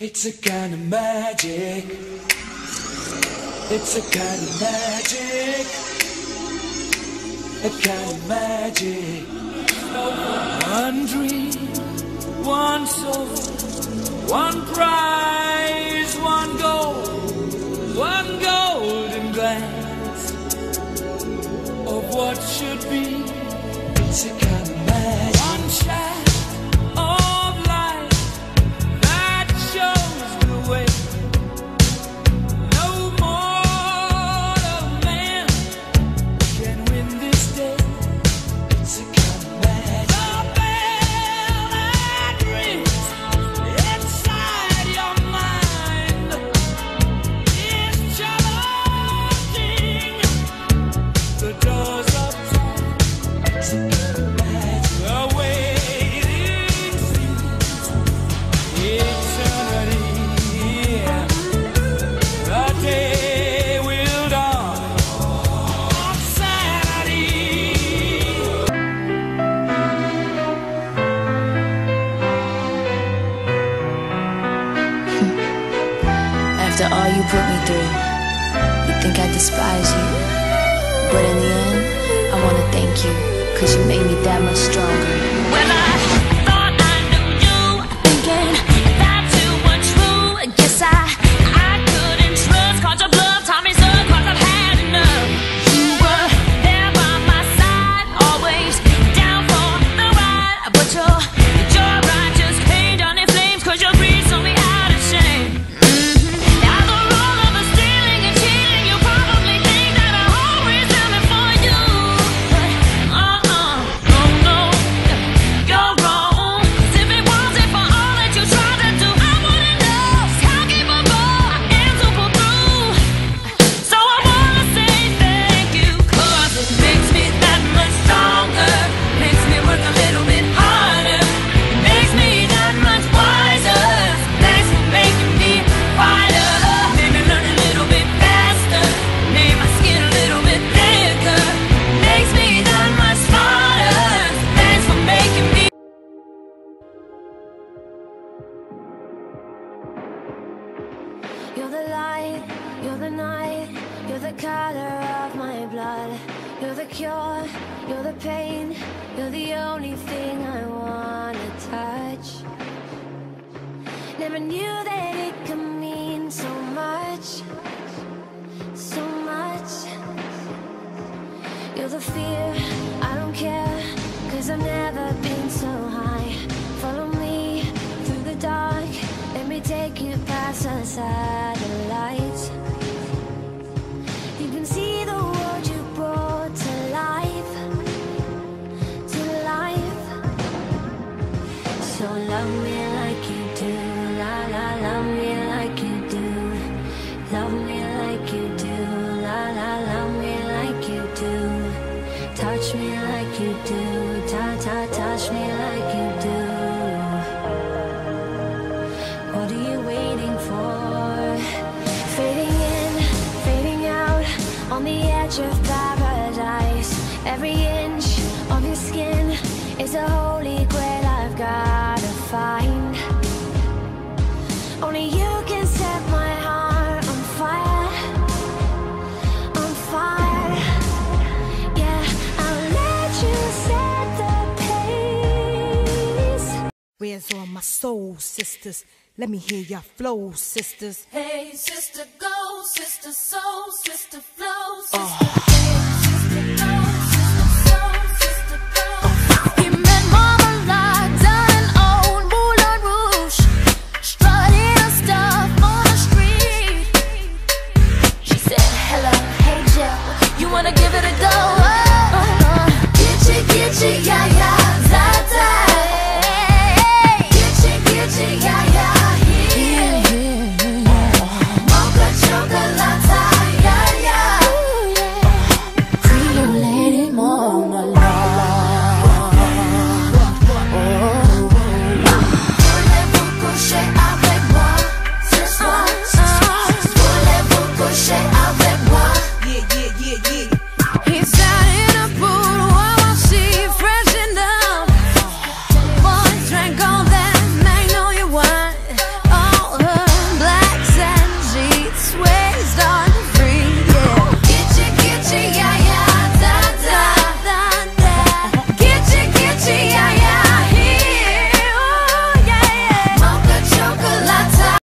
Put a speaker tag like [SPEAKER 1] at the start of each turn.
[SPEAKER 1] It's a kind of magic. It's a kind of magic. A kind of magic. One dream, one soul, one prize, one golden glance of what should be. It's a kind of magic. One shaft of light that shows the way. No mortal man can win this day. It's a kind of magic. The bell that rings inside your mind is challenging the doors of time. It's a kind of magic. The waiting seems eternity. The day will dawn on Saturday.
[SPEAKER 2] After all you put me through, you think I despise you. But in the end, I wanna thank you, 'cause you made me that much stronger. When I thought I knew you, thinking that you were true, guess I couldn't trust, 'cause your love taught me so, 'cause I've had enough. You were there by my side, always down for the ride, but your ride just came down in flames, 'cause your greed saw me out of shame. Now the role of the stealing and cheating, you probably think that I always done it for you, but no, you're wrong. 'Cause if it wasn't for all that you tried to do, I wouldn't know how capable I am to pull through. So I wanna say thank you, 'cause it makes me that much stronger, makes me work a little bit harder, it makes me that much wiser. Thanks for making me wider, made me learn a little bit faster, made my skin a little bit thicker, makes me that much smarter. Thanks for making me.
[SPEAKER 3] You're the light, you're the night, you're the color of my blood. You're the cure, you're the pain, you're the only thing I wanna touch. Never knew that it could mean so much, so much. You're the fear, I don't care, 'cause I've never been so high. Follow me through the dark, let me take you past the satellites. You can see the world you brought to life, to life. So love me like you do, la la, love me like you do. Love me like you do, la la, love me like you do. Touch me like you do, touch me like you do. What are you waiting for? Fading in, fading out, on the edge of paradise. Every inch of your skin is a holy grail I've gotta find. Only you can set my heart on fire, on fire. Yeah, I'll let you set the pace.
[SPEAKER 4] Where's all my soul sisters? Let me hear your flow, sisters.
[SPEAKER 3] Hey, sister, go, sister, soul, sister, flow, sister.